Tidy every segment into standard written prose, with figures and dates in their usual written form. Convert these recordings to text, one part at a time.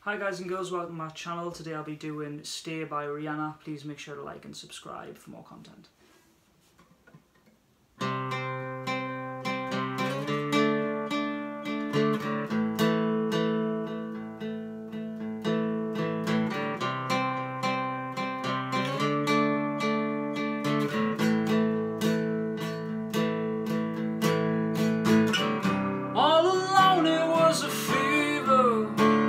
Hi guys and girls, welcome to my channel. Today I'll be doing Stay by Rihanna. Please make sure to like and subscribe for more content. All alone it was a fever,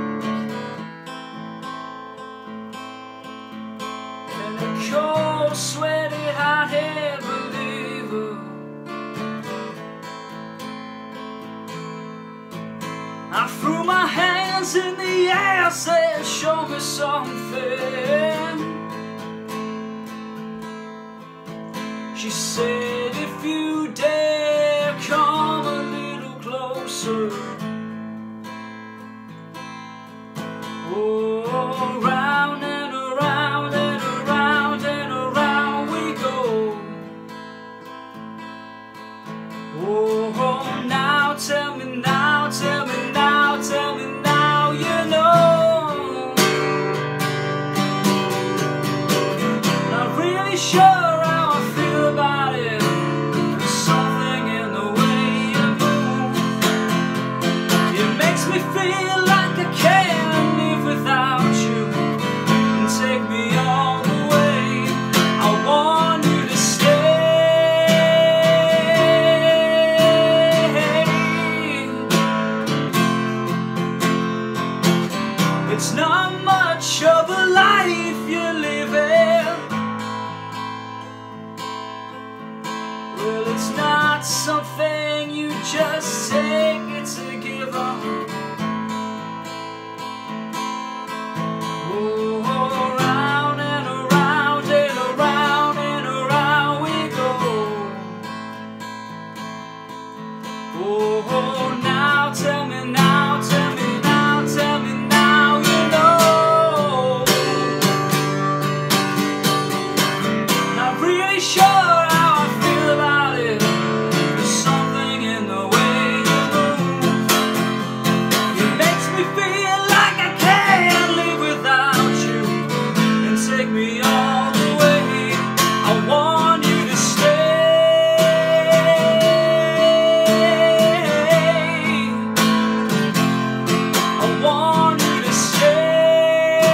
and a cold, sweaty, hot-headed believer. I threw my hands in the air, said, show me something. She said, if you dare, come a little closer. Oh, round and around and around and around we go. Oh, now tell me now, tell me now, tell me now, you know. Not really sure how I feel about it. There's something in the way you move. It makes me feel like I can't live without you, and take me all the way. I want you to stay. It's not much of a life you're living. Well, it's not something you just take, it's a given. Oh, around and around and around and around we go. Oh, now tell me now, tell me now, tell me now, you know. Not really sure how I feel about it. There's something in the way you move. It makes me feel like I can't live without you, and take me all the way. I want you to stay. I want you to stay.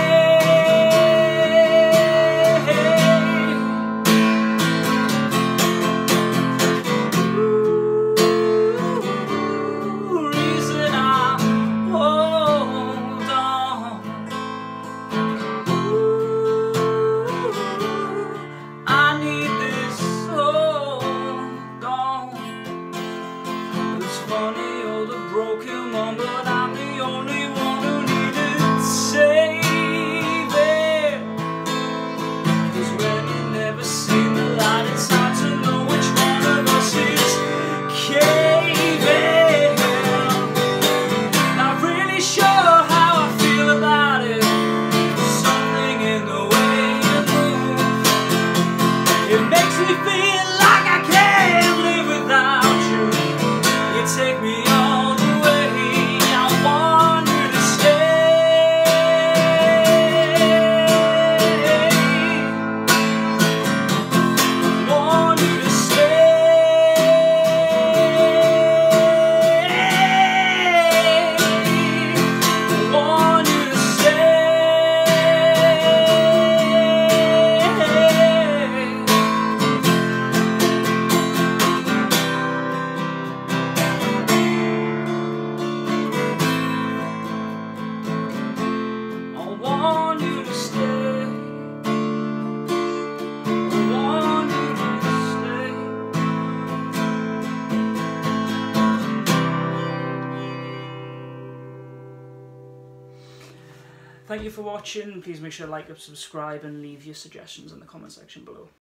Ooh, reason I hold on. I need this, hold on. It's funny, you're the broken one, but I'm the only one who needed saving. 'Cause when you never see the light, it's hard to know which one of us is caving. Not really sure how I feel about it. Something in the way you move. It makes me feel like I can't live without you. You take me all the way. I want you to stay. I want you to stay. I want you to stay. I want you to stay. I want you to stay. Thank you for watching. Please make sure to like and subscribe and leave your suggestions in the comment section below.